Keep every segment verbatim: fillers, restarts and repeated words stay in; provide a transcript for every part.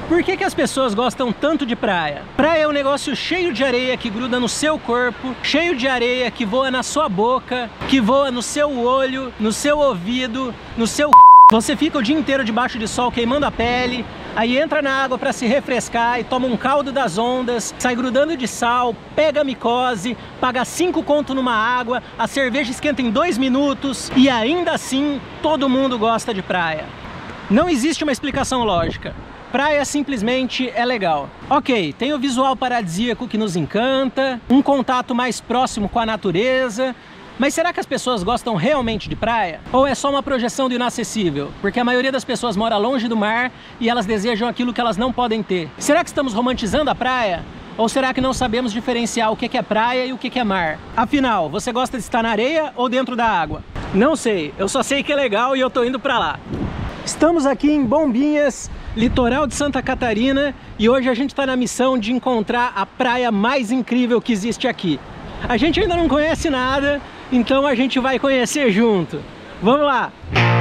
Por que que as pessoas gostam tanto de praia? Praia é um negócio cheio de areia que gruda no seu corpo, cheio de areia que voa na sua boca, que voa no seu olho, no seu ouvido, no seu... Você fica o dia inteiro debaixo de sol queimando a pele, aí entra na água para se refrescar e toma um caldo das ondas, sai grudando de sal, pega micose, paga cinco conto numa água, a cerveja esquenta em dois minutos e ainda assim todo mundo gosta de praia. Não existe uma explicação lógica. Praia simplesmente é legal. Ok, tem o visual paradisíaco que nos encanta, um contato mais próximo com a natureza, mas será que as pessoas gostam realmente de praia? Ou é só uma projeção do inacessível? Porque a maioria das pessoas mora longe do mar e elas desejam aquilo que elas não podem ter. Será que estamos romantizando a praia? Ou será que não sabemos diferenciar o que é praia e o que é mar? Afinal, você gosta de estar na areia ou dentro da água? Não sei, eu só sei que é legal e eu tô indo pra lá. Estamos aqui em Bombinhas, litoral de Santa Catarina, e hoje a gente está na missão de encontrar a praia mais incrível que existe aqui. A gente ainda não conhece nada, então a gente vai conhecer junto. Vamos lá!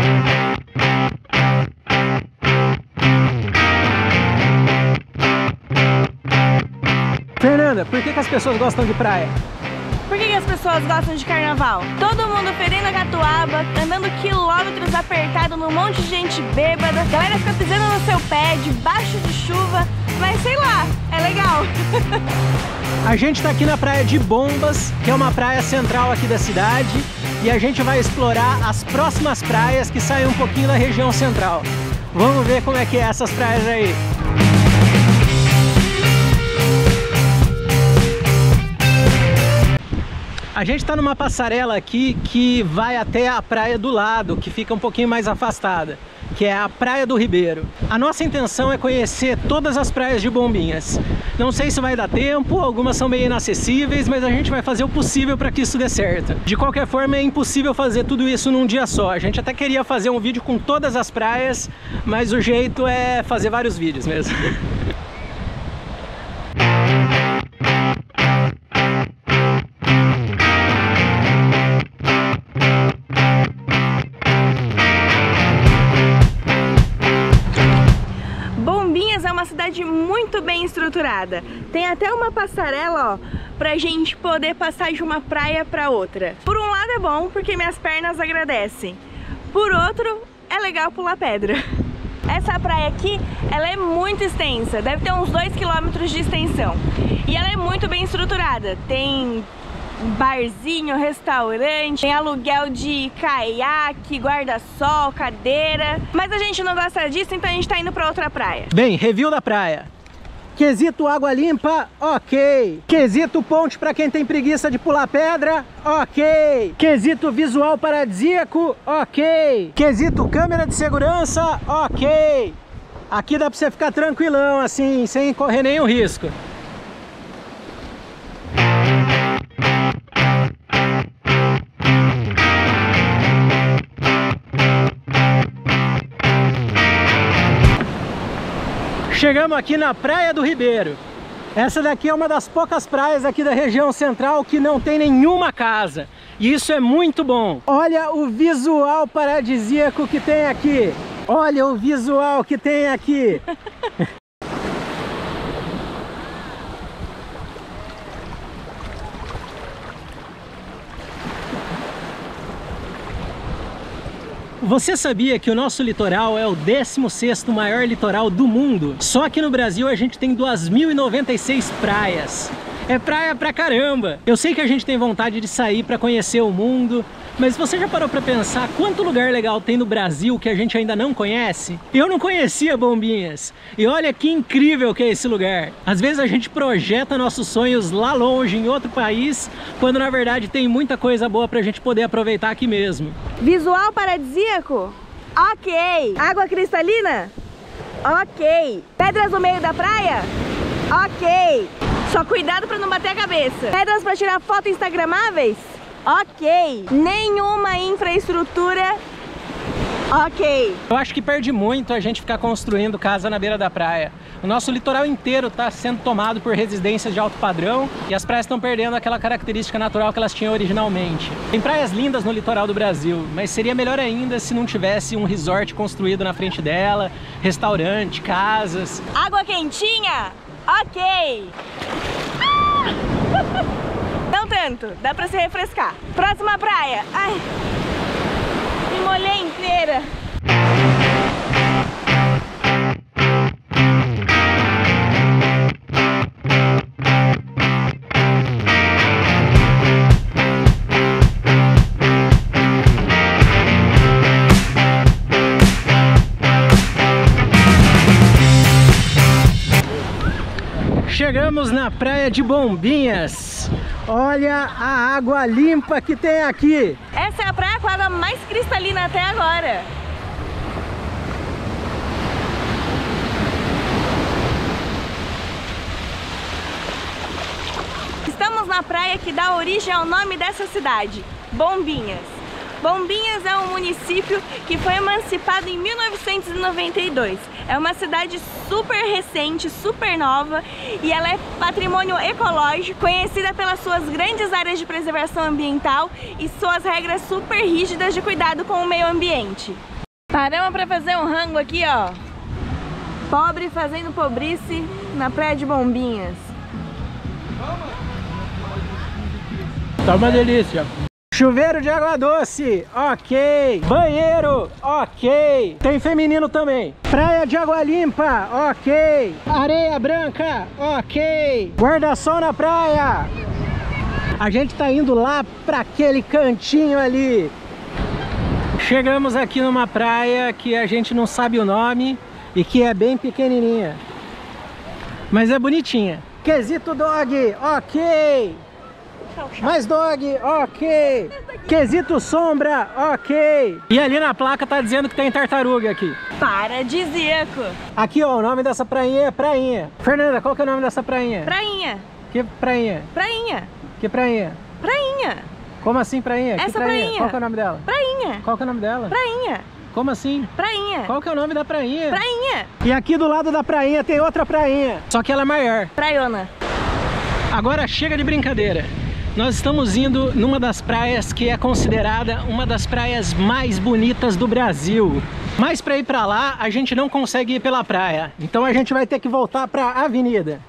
Fernanda, por que que as pessoas gostam de praia? Por que que as pessoas gostam de carnaval? Todo mundo fedendo a catuaba, andando quilômetros apertado num monte de gente bêbada, a galera fica pisando no seu pé, debaixo de chuva, mas sei lá, é legal. A gente tá aqui na praia de Bombas, que é uma praia central aqui da cidade, e a gente vai explorar as próximas praias que saem um pouquinho da região central. Vamos ver como é que é essas praias aí. A gente está numa passarela aqui que vai até a praia do lado, que fica um pouquinho mais afastada, que é a Praia do Ribeiro. A nossa intenção é conhecer todas as praias de Bombinhas. Não sei se vai dar tempo, algumas são meio inacessíveis, mas a gente vai fazer o possível para que isso dê certo. De qualquer forma, é impossível fazer tudo isso num dia só. A gente até queria fazer um vídeo com todas as praias, mas o jeito é fazer vários vídeos mesmo. Muito bem estruturada. Tem até uma passarela, ó, pra gente poder passar de uma praia pra outra. Por um lado é bom, porque minhas pernas agradecem. Por outro, é legal pular pedra. Essa praia aqui, ela é muito extensa, deve ter uns dois quilômetros de extensão. E ela é muito bem estruturada. Tem barzinho, restaurante, tem aluguel de caiaque, guarda-sol, cadeira. Mas a gente não gosta disso, então a gente tá indo pra outra praia. Bem, review da praia. Quesito água limpa, ok. Quesito ponte para quem tem preguiça de pular pedra, ok. Quesito visual paradisíaco, ok. Quesito câmera de segurança, ok. Aqui dá para você ficar tranquilão assim, sem correr nenhum risco. Chegamos aqui na Praia do Ribeiro. Essa daqui é uma das poucas praias aqui da região central que não tem nenhuma casa. E isso é muito bom. Olha o visual paradisíaco que tem aqui. Olha o visual que tem aqui. Você sabia que o nosso litoral é o décimo sexto maior litoral do mundo? Só aqui no Brasil a gente tem duas mil e noventa e seis praias. É praia pra caramba! Eu sei que a gente tem vontade de sair pra conhecer o mundo, mas você já parou pra pensar quanto lugar legal tem no Brasil que a gente ainda não conhece? Eu não conhecia Bombinhas, e olha que incrível que é esse lugar. Às vezes a gente projeta nossos sonhos lá longe, em outro país, quando na verdade tem muita coisa boa pra gente poder aproveitar aqui mesmo. Visual paradisíaco? Ok. Água cristalina? Ok. Pedras no meio da praia? Ok. Só cuidado pra não bater a cabeça. Pedras pra tirar foto instagramáveis? Ok. Nenhuma infraestrutura Ok. Eu acho que perde muito a gente ficar construindo casa na beira da praia. O nosso litoral inteiro está sendo tomado por residências de alto padrão e as praias estão perdendo aquela característica natural que elas tinham originalmente. Tem praias lindas no litoral do Brasil, mas seria melhor ainda se não tivesse um resort construído na frente dela, restaurante, casas. Água quentinha? Ok. Ah! Não tanto, dá pra se refrescar. Próxima praia. Ai, me molhei inteira. Chegamos na praia de Bombinhas. Olha a água limpa que tem aqui. Essa é a praia com a água mais cristalina até agora. Estamos na praia que dá origem ao nome dessa cidade, Bombinhas. Bombinhas é um município que foi emancipado em mil novecentos e noventa e dois. É uma cidade super recente, super nova, e ela é patrimônio ecológico, conhecida pelas suas grandes áreas de preservação ambiental e suas regras super rígidas de cuidado com o meio ambiente. Paramos para fazer um rango aqui, ó. Pobre fazendo pobrice na praia de Bombinhas. Tá uma delícia. Chuveiro de água doce, ok. Banheiro, ok. Tem feminino também. Praia de água limpa, ok. Areia branca, ok. Guarda-sol na praia. A gente tá indo lá para aquele cantinho ali. Chegamos aqui numa praia que a gente não sabe o nome e que é bem pequenininha, mas é bonitinha. Quesito dog, ok. Mais dog, ok. Quesito sombra, ok. E ali na placa tá dizendo que tem tartaruga aqui. Paradisíaco. Aqui, ó, o nome dessa prainha é Prainha. Fernanda, qual que é o nome dessa prainha? Prainha. Que prainha? Prainha. Que prainha? Prainha. Como assim prainha? Essa que prainha? prainha. Qual que é o nome dela? Prainha. Qual que é o nome dela? Prainha. Como assim? Prainha. Qual que é o nome da prainha? Prainha. E aqui do lado da prainha tem outra prainha, só que ela é maior. Praiona. Agora chega de brincadeira. Nós estamos indo numa das praias que é considerada uma das praias mais bonitas do Brasil. Mas para ir para lá, a gente não consegue ir pela praia. Então a gente vai ter que voltar para a avenida.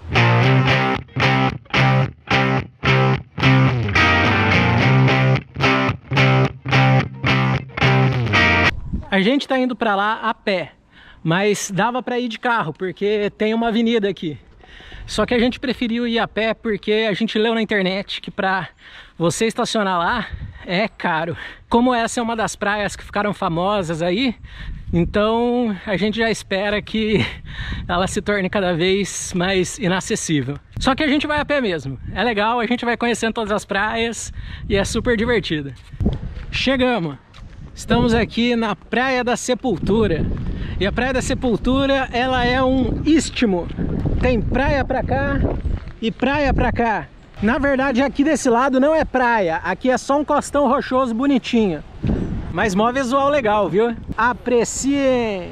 A gente está indo para lá a pé, mas dava para ir de carro, porque tem uma avenida aqui. Só que a gente preferiu ir a pé porque a gente leu na internet que para você estacionar lá é caro. Como essa é uma das praias que ficaram famosas aí, então a gente já espera que ela se torne cada vez mais inacessível. Só que a gente vai a pé mesmo. É legal, a gente vai conhecendo todas as praias e é super divertido. Chegamos! Estamos aqui na Praia da Sepultura. E a Praia da Sepultura, ela é um istmo. Tem praia pra cá e praia pra cá. Na verdade, aqui desse lado não é praia. Aqui é só um costão rochoso bonitinho. Mas mó visual legal, viu? Apreciem!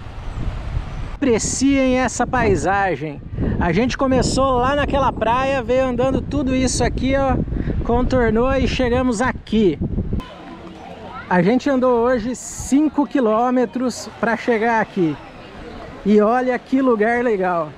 Apreciem essa paisagem. A gente começou lá naquela praia, veio andando tudo isso aqui, ó. Contornou e chegamos aqui. A gente andou hoje cinco quilômetros para chegar aqui. E olha que lugar legal.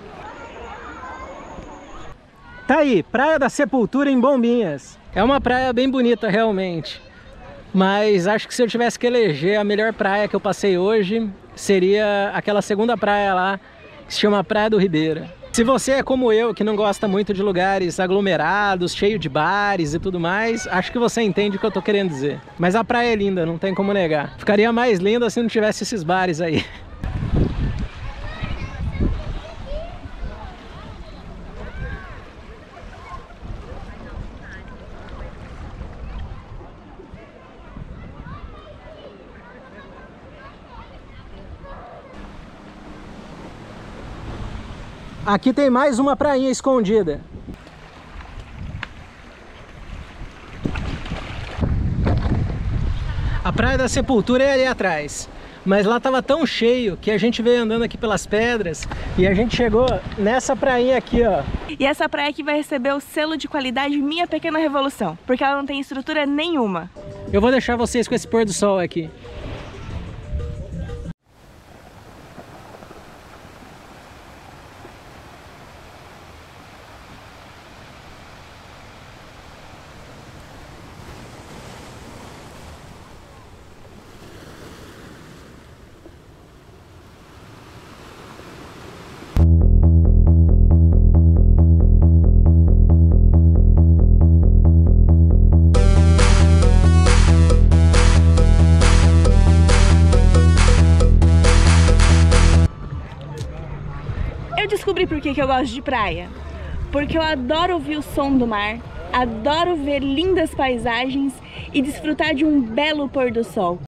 Tá aí, Praia da Sepultura em Bombinhas. É uma praia bem bonita realmente. Mas acho que se eu tivesse que eleger a melhor praia que eu passei hoje, seria aquela segunda praia lá, que se chama Praia do Ribeira. Se você é como eu, que não gosta muito de lugares aglomerados, cheio de bares e tudo mais, acho que você entende o que eu tô querendo dizer. Mas a praia é linda, não tem como negar. Ficaria mais linda se não tivesse esses bares aí. Aqui tem mais uma prainha escondida. A Praia da Sepultura é ali atrás. mas lá tava tão cheio que a gente veio andando aqui pelas pedras e a gente chegou nessa prainha aqui, ó. E essa praia aqui vai receber o selo de qualidade Minha Pequena Revolução, porque ela não tem estrutura nenhuma. Eu vou deixar vocês com esse pôr do sol aqui. Descobri por que que eu gosto de praia. Porque eu adoro ouvir o som do mar, adoro ver lindas paisagens e desfrutar de um belo pôr do sol.